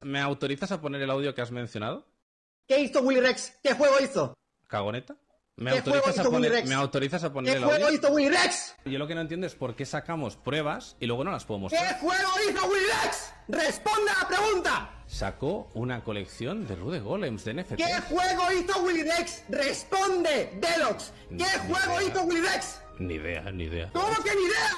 ¿Me autorizas a poner el audio que has mencionado? ¿Qué hizo Willy Rex? ¿Qué juego hizo? ¿Cagoneta? ¿Me ¿Qué juego autorizas, hizo a poner, Willy Rex? ¿Me autorizas a poner ¿Qué el audio? juego hizo Willy Rex? Yo lo que no entiendo es por qué sacamos pruebas y luego no las podemos ¿Qué mostrar. juego hizo Willy Rex? ¡Responda a la pregunta! Sacó una colección de Rude Golems de NFT. ¿Qué juego hizo Willy Rex? ¡Responde, Delox! ¿Qué Ni juego idea. hizo Willy Rex? Ni idea, ni idea. ¿Cómo que ni idea?